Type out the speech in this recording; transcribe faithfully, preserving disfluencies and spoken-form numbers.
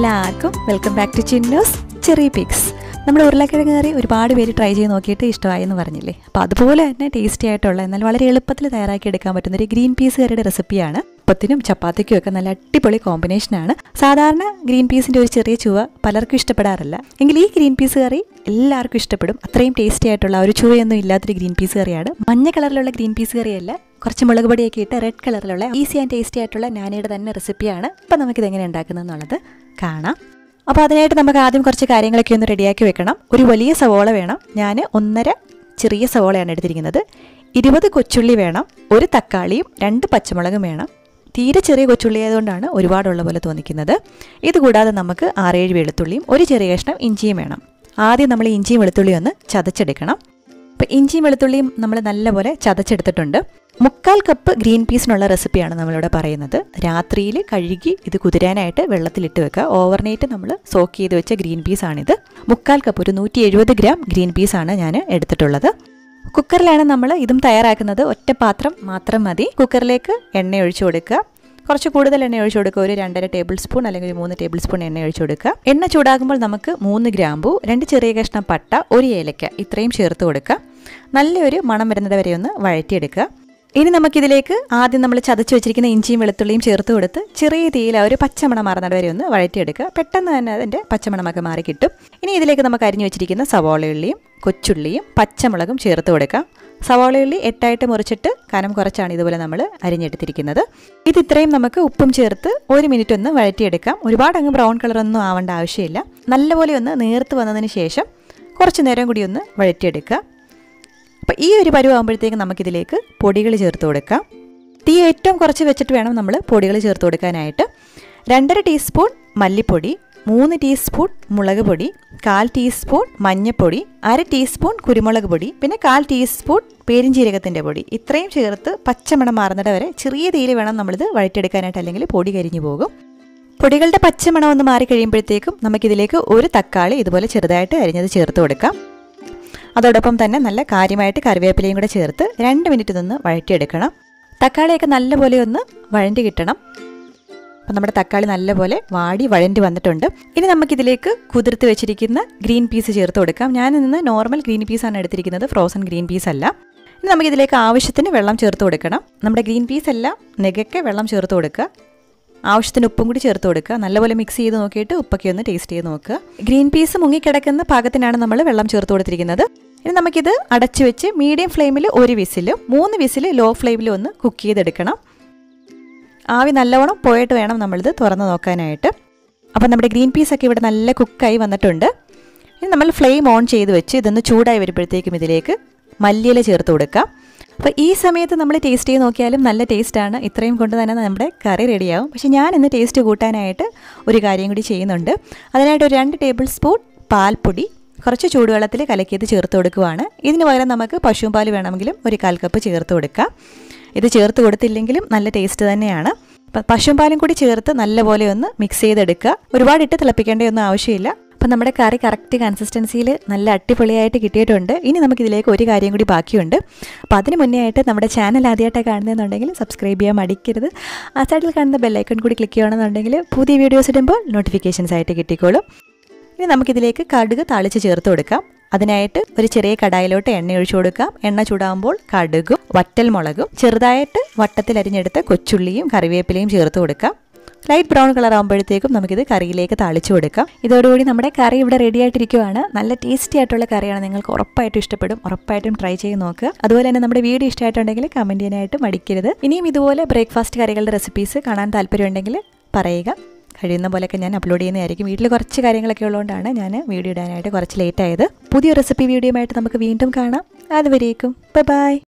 എല്ലാവർക്കും welcome back to Chinnus Cherrypicks. നമ്മുടെ ഉരുളക്കിഴങ്ങ് കറി ഒരുപാട് പേര് ട്രൈ ചെയ്ത് നോക്കിയിട്ട് ഇഷ്ടമായി എന്ന് പറഞ്ഞില്ലേ. അപ്പോൾ അതുപോലെ തന്നെ ടേസ്റ്റി ആയിട്ടുള്ള എന്നാൽ വളരെ എളുപ്പത്തിൽ തയ്യാറാക്കി എടുക്കാൻ പറ്റുന്ന ഒരു ഗ്രീൻ പീസ് കറിയുടെ റെസിപ്പിയാണ്. അപ്പത്തിനും ചപ്പാത്തിക്കും ഒക്കെ നല്ല അടിപൊളി കോമ്പിനേഷനാണ്. സാധാരണ ഗ്രീൻ പീസിൻ്റെ ഒരു ചെറിയ ചുവ പലർക്കും ഇഷ്ടപ്പെടാറില്ല. എങ്കിൽ ഈ ഗ്രീൻ പീസ് കറി എല്ലാവർക്കും ഇഷ്ടപ്പെടും. അത്രയും ടേസ്റ്റി ആയിട്ടുള്ള ഒരു ചുവയൊന്നും ഇല്ലാത്തൊരു ഗ്രീൻ പീസ് കറിയാണ്. മഞ്ഞ കളറിലുള്ള ഗ്രീൻ പീസ് കറിയല്ല, കുറച്ച് മുളക് പൊടിയൊക്കെ ഇട്ട് റെഡ് കളറിലുള്ള ഈസി ആൻഡ് ടേസ്റ്റി ആയിട്ടുള്ള നാനയുടെ തന്നെ റെസിപ്പിയാണ്. അപ്പം നമുക്കിത് എങ്ങനെ ഉണ്ടാക്കുന്നതെന്നുള്ളത് കാണാം. അപ്പോൾ അതിനായിട്ട് നമുക്ക് ആദ്യം കുറച്ച് കാര്യങ്ങളൊക്കെ ഒന്ന് റെഡിയാക്കി വെക്കണം. ഒരു വലിയ സവോള വേണം. ഞാൻ ഒന്നര ചെറിയ സവോളയാണ് എടുത്തിരിക്കുന്നത്. ഇരുപത് കൊച്ചുള്ളി വേണം. ഒരു തക്കാളിയും രണ്ട് പച്ചമുളകും വേണം. തീരെ ചെറിയ കൊച്ചുള്ളി ആയതുകൊണ്ടാണ് ഒരുപാടുള്ള പോലെ തോന്നിക്കുന്നത്. ഇതുകൂടാതെ നമുക്ക് ആറേഴ് വെളുത്തുള്ളിയും ഒരു ചെറിയ കഷ്ണം ഇഞ്ചിയും വേണം. ആദ്യം നമ്മൾ ഇഞ്ചിയും വെളുത്തുള്ളിയും ഒന്ന് ചതച്ചെടുക്കണം. അപ്പോൾ ഇഞ്ചിയും വെളുത്തുള്ളിയും നമ്മൾ നല്ലപോലെ ചതച്ചെടുത്തിട്ടുണ്ട്. മുക്കാൽ കപ്പ് ഗ്രീൻ പീസിനുള്ള റെസിപ്പിയാണ് നമ്മളിവിടെ പറയുന്നത്. രാത്രിയിൽ കഴുകി ഇത് കുതിരാനായിട്ട് വെള്ളത്തിലിട്ട് വെക്കുക. ഓവർനൈറ്റ് നമ്മൾ സോക്ക് ചെയ്ത് വെച്ച ഗ്രീൻ പീസാണിത്. മുക്കാൽ കപ്പ് ഒരു നൂറ്റി എഴുപത് ഗ്രാം ഗ്രീൻ പീസാണ് ഞാൻ എടുത്തിട്ടുള്ളത്. കുക്കറിലാണ് നമ്മൾ ഇതും തയ്യാറാക്കുന്നത്. ഒറ്റ പാത്രം മാത്രം മതി. കുക്കറിലേക്ക് എണ്ണ ഒഴിച്ചു കൊടുക്കുക. കുറച്ച് കൂടുതൽ എണ്ണ ഒഴിച്ചു കൊടുക്കുക. ഒരു രണ്ടര ടേബിൾ സ്പൂൺ അല്ലെങ്കിൽ ഒരു മൂന്ന് ടേബിൾ സ്പൂൺ എണ്ണ ഒഴിച്ചു കൊടുക്കുക. എണ്ണ ചൂടാകുമ്പോൾ നമുക്ക് മൂന്ന് ഗ്രാമ്പൂ, രണ്ട് ചെറിയ കഷ്ണം പട്ട, ഒരു ഏലക്ക ഇത്രയും ചേർത്ത് കൊടുക്കുക. നല്ലൊരു മണം വരുന്നത് വരെ ഒന്ന് വഴറ്റിയെടുക്കുക. ഇനി നമുക്കിതിലേക്ക് ആദ്യം നമ്മൾ ചതച്ച് വെച്ചിരിക്കുന്ന ഇഞ്ചിയും വെളുത്തുള്ളിയും ചേർത്ത് കൊടുത്ത് ചെറിയ തീയിൽ ആ ഒരു പച്ചമണം മാറുന്നത് വരെ ഒന്ന് വഴറ്റിയെടുക്കുക. പെട്ടെന്ന് തന്നെ അതിൻ്റെ പച്ചമണമൊക്കെ മാറി കിട്ടും. ഇനി ഇതിലേക്ക് നമുക്ക് അരിഞ്ഞു വെച്ചിരിക്കുന്ന സവാളയുള്ളിയും കൊച്ചുള്ളിയും പച്ചമുളകും ചേർത്ത് കൊടുക്കാം. സവാളയുള്ളി എട്ടായിട്ട് മുറിച്ചിട്ട് കനം കുറച്ചാണ് ഇതുപോലെ നമ്മൾ അരിഞ്ഞെടുത്തിരിക്കുന്നത്. ഇത് ഇത്രയും നമുക്ക് ഉപ്പും ചേർത്ത് ഒരു മിനിറ്റ് ഒന്ന് വഴറ്റിയെടുക്കാം. ഒരുപാട് അങ്ങ് ബ്രൗൺ കളറൊന്നും ആവേണ്ട ആവശ്യമില്ല. നല്ലപോലെ ഒന്ന് നേർത്ത് വന്നതിന് ശേഷം കുറച്ച് നേരം കൂടി ഒന്ന് വഴറ്റിയെടുക്കുക. അപ്പോൾ ഈ ഒരു പരുവാകുമ്പോഴത്തേക്ക് നമുക്കിതിലേക്ക് പൊടികൾ ചേർത്ത് കൊടുക്കാം. തീ ഏറ്റവും കുറച്ച് വെച്ചിട്ട് വേണം നമ്മൾ പൊടികൾ ചേർത്ത് കൊടുക്കാനായിട്ട്. രണ്ടര ടീസ്പൂൺ മല്ലിപ്പൊടി, മൂന്ന് ടീസ്പൂൺ മുളക് പൊടി, കാൽ ടീസ്പൂൺ മഞ്ഞൾപ്പൊടി, അര ടീസ്പൂൺ കുരുമുളക് പൊടി, പിന്നെ കാൽ ടീസ്പൂൺ പെരിഞ്ജീരകത്തിൻ്റെ പൊടി ഇത്രയും ചേർത്ത് പച്ചമണം മാറുന്നിട വരെ ചെറിയ തീയിൽ വേണം നമ്മളിത് വഴറ്റിയെടുക്കാനായിട്ട്, അല്ലെങ്കിൽ പൊടി കരിഞ്ഞു പോകും. പൊടികളുടെ പച്ചമണം ഒന്ന് മാറി കഴിയുമ്പോഴത്തേക്കും നമുക്കിതിലേക്ക് ഒരു തക്കാളി ഇതുപോലെ ചെറുതായിട്ട് അരിഞ്ഞത് ചേർത്ത് കൊടുക്കാം. അതോടൊപ്പം തന്നെ നല്ല കാര്യമായിട്ട് കറിവേപ്പിലയും കൂടെ ചേർത്ത് രണ്ട് മിനിറ്റ് നിന്ന് വഴറ്റിയെടുക്കണം. തക്കാളിയൊക്കെ നല്ലപോലെ ഒന്ന് വഴണ്ടി കിട്ടണം. അപ്പം നമ്മുടെ തക്കാളി നല്ലപോലെ വാടി വഴണ്ടി വന്നിട്ടുണ്ട്. ഇനി നമുക്കിതിലേക്ക് കുതിർത്ത് വെച്ചിരിക്കുന്ന ഗ്രീൻ പീസ് ചേർത്ത് കൊടുക്കാം. ഞാൻ ഇന്ന് നോർമൽ ഗ്രീൻ പീസാണ് എടുത്തിരിക്കുന്നത്, ഫ്രോസൺ ഗ്രീൻ പീസ് അല്ല. ഇനി നമുക്കിതിലേക്ക് ആവശ്യത്തിന് വെള്ളം ചേർത്ത് കൊടുക്കണം. നമ്മുടെ ഗ്രീൻ പീസ് എല്ലാം നെകക്കെ വെള്ളം ചേർത്ത് കൊടുക്കുക. ആവശ്യത്തിന് ഉപ്പും കൂടി ചേർത്ത് കൊടുക്കുക. നല്ലപോലെ മിക്സ് ചെയ്ത് നോക്കിയിട്ട് ഉപ്പൊക്കെ ഒന്ന് ടേസ്റ്റ് ചെയ്ത് നോക്കുക. ഗ്രീൻ പീസ് മുങ്ങിക്കിടക്കുന്ന പാകത്തിനാണ് നമ്മൾ വെള്ളം ചേർത്ത് കൊടുത്തിരിക്കുന്നത്. ഇനി നമുക്കിത് അടച്ചു വെച്ച് മീഡിയം ഫ്ലെയിമിൽ ഒരു വിസിലും മൂന്ന് വിസിൽ ലോ ഫ്ലെയിമിലും ഒന്ന് കുക്ക് ചെയ്തെടുക്കണം. ആവി നല്ലവണ്ണം പോയിട്ട് വേണം നമ്മളിത് തുറന്ന് നോക്കാനായിട്ട്. അപ്പം നമ്മുടെ ഗ്രീൻ പീസൊക്കെ ഇവിടെ നല്ല കുക്കായി വന്നിട്ടുണ്ട്. ഇനി നമ്മൾ ഫ്ലെയിം ഓൺ ചെയ്ത് വെച്ച് ഇതൊന്ന് ചൂടായി വരുമ്പോഴത്തേക്കും ഇതിലേക്ക് മല്ലിയില ചേർത്ത് കൊടുക്കാം. അപ്പോൾ ഈ സമയത്ത് നമ്മൾ ടേസ്റ്റ് ചെയ്ത് നോക്കിയാലും നല്ല ടേസ്റ്റാണ്. ഇത്രയും കൊണ്ട് തന്നെ നമ്മുടെ കറി റെഡിയാവും. പക്ഷേ ഞാൻ ഇന്ന് ടേസ്റ്റ് കൂട്ടാനായിട്ട് ഒരു കാര്യം കൂടി ചെയ്യുന്നുണ്ട്. അതിനായിട്ട് ഒരു രണ്ട് ടേബിൾ സ്പൂൺ പാൽപ്പൊടി കുറച്ച് ചൂടുവെള്ളത്തിൽ കലക്കിയത് ചേർത്ത് കൊടുക്കുകയാണ്. ഇതിന് പകരം നമുക്ക് പശുവും പാൽ വേണമെങ്കിലും ഒരു കാൽ കപ്പ് ചേർത്ത് കൊടുക്കാം. ഇത് ചേർത്ത് കൊടുത്തില്ലെങ്കിലും നല്ല ടേസ്റ്റ് തന്നെയാണ്. അപ്പം പശുവും പാലും കൂടി ചേർത്ത് നല്ലപോലെ ഒന്ന് മിക്സ് ചെയ്തെടുക്കുക. ഒരുപാട് ഇട്ട് തിളപ്പിക്കേണ്ടതൊന്നും ആവശ്യമില്ല. അപ്പം നമ്മുടെ കറി കറക്റ്റ് കൺസിസ്റ്റൻസിയിൽ നല്ല അടിപൊളിയായിട്ട് കിട്ടിയിട്ടുണ്ട്. ഇനി നമുക്കിതിലേക്ക് ഒരു കാര്യം കൂടി ബാക്കിയുണ്ട്. അപ്പോൾ അതിന് മുന്നേ ആയിട്ട് നമ്മുടെ ചാനൽ ആദ്യമായിട്ടാണ് കാണുന്നതെന്നുണ്ടെങ്കിൽ സബ്സ്ക്രൈബ് ചെയ്യാൻ മടിക്കരുത്. ആ സൈഡിൽ കാണുന്ന ബെല്ലൈക്കൺ കൂടി ക്ലിക്ക് ചെയ്യണമെന്നുണ്ടെങ്കിൽ പുതിയ വീഡിയോസ് ഇടുമ്പോൾ നോട്ടിഫിക്കേഷൻസ് ആയിട്ട് കിട്ടിക്കോളും. ഇനി നമുക്കിതിലേക്ക് കടുക് താളിച്ച് ചേർത്ത് കൊടുക്കാം. അതിനായിട്ട് ഒരു ചെറിയ കടായിലോട്ട് എണ്ണ ഒഴിച്ചു കൊടുക്കാം. എണ്ണ ചൂടാകുമ്പോൾ കടുകും വറ്റൽ മുളകും ചെറുതായിട്ട് വട്ടത്തിൽ അരിഞ്ഞെടുത്ത കൊച്ചുള്ളിയും കറിവേപ്പിലയും ചേർത്ത് കൊടുക്കാം. ലൈറ്റ് ബ്രൗൺ കളർ ആകുമ്പോഴത്തേക്കും നമുക്കിത് കറിയിലേക്ക് താളിച്ചു കൊടുക്കാം. ഇതോടുകൂടി നമ്മുടെ കറി ഇവിടെ റെഡി ആയിട്ടിരിക്കുവാണ്. നല്ല ടേസ്റ്റി ആയിട്ടുള്ള കറിയാണ്. നിങ്ങൾക്ക് ഉറപ്പായിട്ടും ഇഷ്ടപ്പെടും. ഉറപ്പായിട്ടും ട്രൈ ചെയ്ത് നോക്കുക. അതുപോലെ തന്നെ നമ്മുടെ വീഡിയോ ഇഷ്ടമായിട്ടുണ്ടെങ്കിൽ കമൻറ്റ് ചെയ്യാനായിട്ട് മടിക്കരുത്. ഇനിയും ഇതുപോലെ ബ്രേക്ക്ഫാസ്റ്റ് കറികളുടെ റെസിപ്പീസ് കാണാൻ താല്പര്യമുണ്ടെങ്കിൽ പറയുക. കഴിയുന്ന പോലെയൊക്കെ ഞാൻ അപ്ലോഡ് ചെയ്യുന്നതായിരിക്കും. വീട്ടിൽ കുറച്ച് കാര്യങ്ങളൊക്കെ ഉള്ളതുകൊണ്ടാണ് ഞാൻ വീഡിയോ ഇടാനായിട്ട് കുറച്ച് ലേറ്റ് ആയത്. പുതിയ റെസിപ്പി വീഡിയോ ആയിട്ട് നമുക്ക് വീണ്ടും കാണാം. അതുവരേക്കും ബൈ ബൈ.